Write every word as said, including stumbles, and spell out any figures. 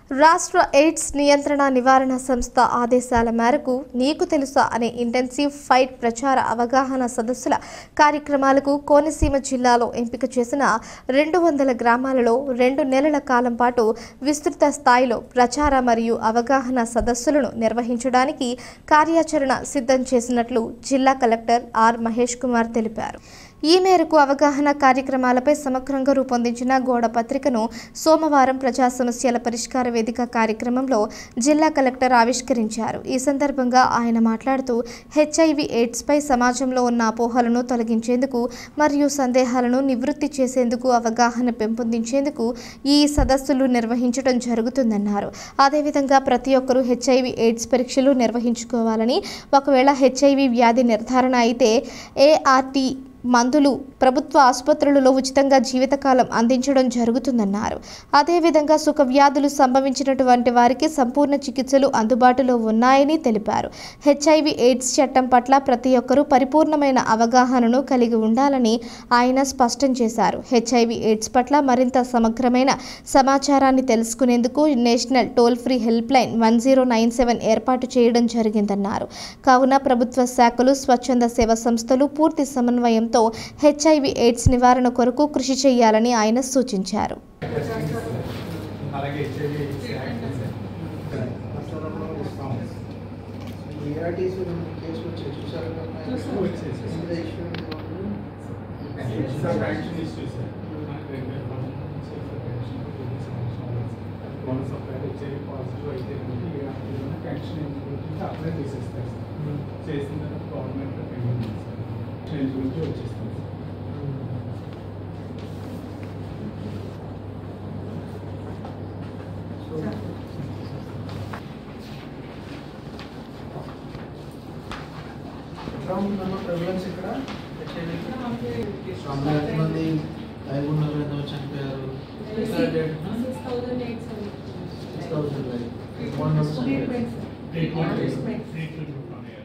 రాష్ట్ర ఎయిడ్స్ నియంత్రణ నివారణ సంస్థ ఆదేశాల మేరకు నీకు తెలుసా అనే ఇంటెన్సివ్ ఫైట్ ప్రచార అవగాహన సదస్సుల కార్యక్రమాలకు కోనసీమ జిల్లాలో ఎంపిక చేసిన రెండు వందల గ్రామాలలో రెండు నెలల కాలం పాటు విస్తృత స్థాయిలో ప్రచార మరియు అవగాహన సదస్సులను నిర్వహించడానికి కార్యాచరణ సిద్ధం చేసినట్లు జిల్లా కలెక్టర్ ఆర్ మహేష్ కుమార్ తెలిపారు. ఈ మేరకు అవగాహన కార్యక్రమాలపై సమగ్రంగా రూపొందించిన గోడ పత్రికను సోమవారం ప్రజా సమస్యల పరిష్కార వేదిక కార్యక్రమంలో జిల్లా కలెక్టర్ ఆవిష్కరించారు. ఈ సందర్భంగా ఆయన మాట్లాడుతూ హెచ్ఐవి ఎయిడ్స్పై సమాజంలో ఉన్న అపోహలను తొలగించేందుకు మరియు సందేహాలను నివృత్తి చేసేందుకు అవగాహన పెంపొందించేందుకు ఈ సదస్సులు నిర్వహించడం జరుగుతుందన్నారు. అదేవిధంగా ప్రతి ఒక్కరూ హెచ్ఐవి ఎయిడ్స్ పరీక్షలు నిర్వహించుకోవాలని, ఒకవేళ హెచ్ఐవి వ్యాధి నిర్ధారణ అయితే ఏఆర్టీ మందులు ప్రభుత్వ ఆసుపత్రులలో ఉచితంగా జీవితకాలం అందించడం జరుగుతుందన్నారు. అదేవిధంగా సుఖ వ్యాధులు సంభవించినటువంటి వారికి సంపూర్ణ చికిత్సలు అందుబాటులో ఉన్నాయని తెలిపారు. హెచ్ఐవి ఎయిడ్స్ చట్టం పట్ల ప్రతి ఒక్కరూ పరిపూర్ణమైన అవగాహనను కలిగి ఉండాలని ఆయన స్పష్టం చేశారు. హెచ్ఐవి ఎయిడ్స్ పట్ల మరింత సమగ్రమైన సమాచారాన్ని తెలుసుకునేందుకు national toll free helpline one zero nine seven ఏర్పాటు చేయడం జరిగిందన్నారు. కావున ప్రభుత్వ శాఖలు, స్వచ్ఛంద సేవా సంస్థలు పూర్తి సమన్వయం హెచ్ఐవి ఎయిడ్స్ నివారణ కొరకు కృషి చేయాలని ఆయన సూచించారు. ప్రివలెన్స్ ఇక్కడ మంది ఐదుగురు చనిపోయారు. Six thousand